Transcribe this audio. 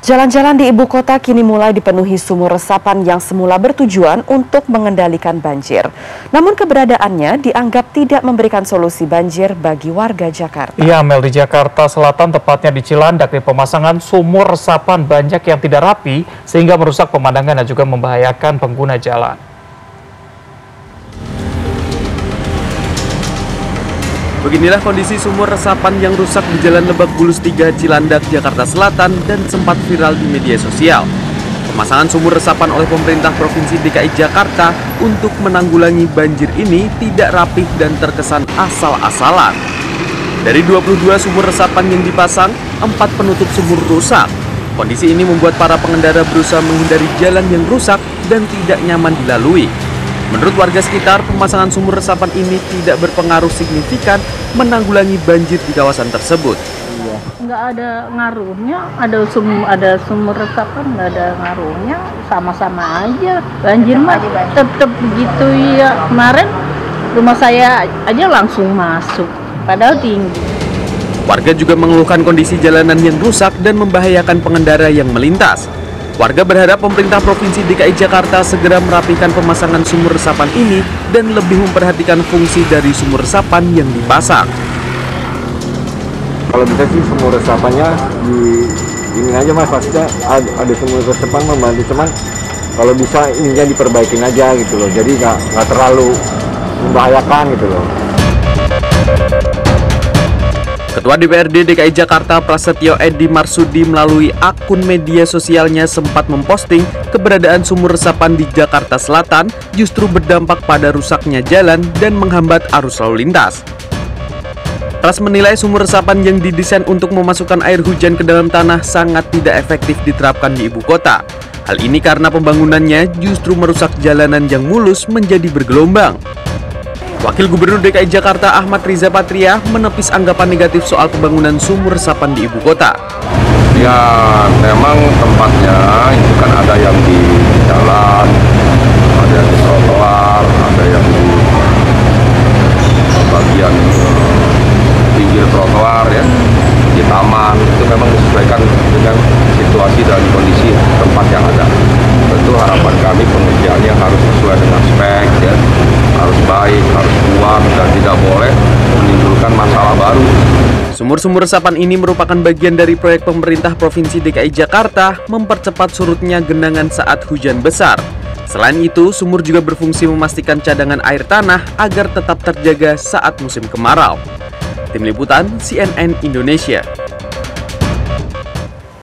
Jalan-jalan di ibu kota kini mulai dipenuhi sumur resapan yang semula bertujuan untuk mengendalikan banjir. Namun keberadaannya dianggap tidak memberikan solusi banjir bagi warga Jakarta. Iya, Mel, di Jakarta Selatan, tepatnya di Cilandak, di pemasangan sumur resapan banyak yang tidak rapi sehingga merusak pemandangan dan juga membahayakan pengguna jalan. Beginilah kondisi sumur resapan yang rusak di Jalan Lebak Bulus 3, Cilandak, Jakarta Selatan dan sempat viral di media sosial. Pemasangan sumur resapan oleh pemerintah Provinsi DKI Jakarta untuk menanggulangi banjir ini tidak rapih dan terkesan asal-asalan. Dari 22 sumur resapan yang dipasang, 4 penutup sumur rusak. Kondisi ini membuat para pengendara berusaha menghindari jalan yang rusak dan tidak nyaman dilalui. Menurut warga sekitar, pemasangan sumur resapan ini tidak berpengaruh signifikan menanggulangi banjir di kawasan tersebut. Nggak ada ngaruhnya, ada sumur resapan nggak ada ngaruhnya, sama-sama aja. Banjir mah tetap begitu ya. Kemarin rumah saya aja langsung masuk, padahal tinggi. Warga juga mengeluhkan kondisi jalanan yang rusak dan membahayakan pengendara yang melintas. Warga berharap pemerintah Provinsi DKI Jakarta segera merapikan pemasangan sumur resapan ini dan lebih memperhatikan fungsi dari sumur resapan yang dipasang. Kalau bisa sih sumur resapannya ini aja mas, maksudnya ada sumur resapan membantu, cuman kalau bisa ininya diperbaikin aja gitu loh, jadi nggak terlalu membahayakan gitu loh. Ketua DPRD DKI Jakarta Prasetyo Edi Marsudi melalui akun media sosialnya sempat memposting keberadaan sumur resapan di Jakarta Selatan justru berdampak pada rusaknya jalan dan menghambat arus lalu lintas. Pras menilai sumur resapan yang didesain untuk memasukkan air hujan ke dalam tanah sangat tidak efektif diterapkan di ibu kota. Hal ini karena pembangunannya justru merusak jalanan yang mulus menjadi bergelombang. Wakil Gubernur DKI Jakarta Ahmad Riza Patria menepis anggapan negatif soal pembangunan sumur resapan di ibu kota. Ya memang tempatnya itu kan ada yang di jalan, ada yang di trotoar, ada yang di bagian pinggir trotoar ya, di taman. Itu memang disesuaikan dengan situasi dan kondisi tempat yang ada. Tentu harapan kami pengerjaannya harus sesuai dengan spek ya, harus baik, harus kuat, dan tidak boleh menimbulkan masalah baru. Sumur-sumur resapan ini merupakan bagian dari proyek pemerintah Provinsi DKI Jakarta mempercepat surutnya genangan saat hujan besar. Selain itu, sumur juga berfungsi memastikan cadangan air tanah agar tetap terjaga saat musim kemarau. Tim Liputan CNN Indonesia.